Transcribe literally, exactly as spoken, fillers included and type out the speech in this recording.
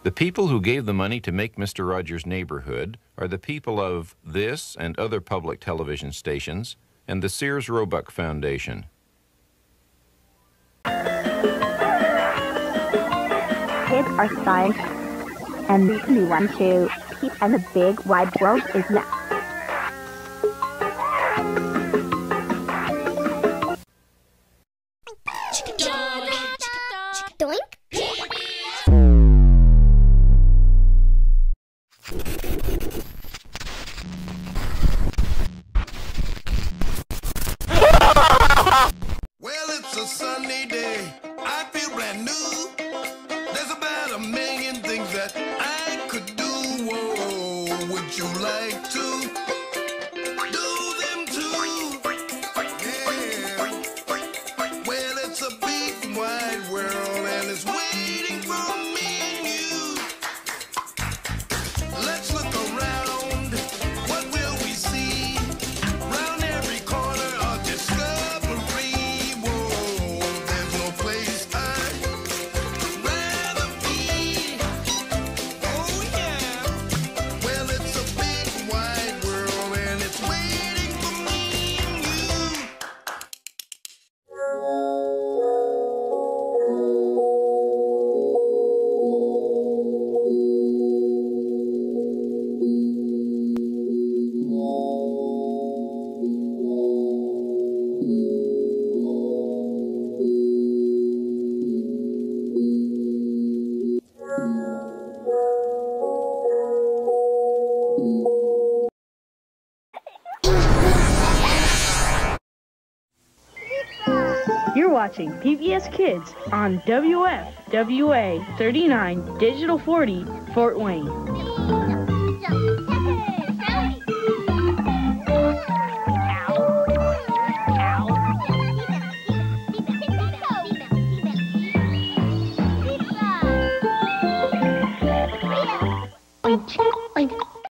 The people who gave the money to make Mister Rogers' Neighborhood are the people of this and other public television stations and the Sears Roebuck Foundation. Kids are science, and the only one to keep in the big wide world is now. Doink. Well, it's a sunny day. I feel brand new. There's about a million things that I could do. Whoa, would you like to do them too? Yeah. Well, it's a big wide world and it's waiting for me and you. Let's look around. What will we see? Round every corner a discovery. Whoa, there's no place I'd rather be. Oh yeah. Well, it's a big wide world and it's waiting for me and you. You're watching P B S Kids on W F W A thirty-nine Digital forty, Fort Wayne.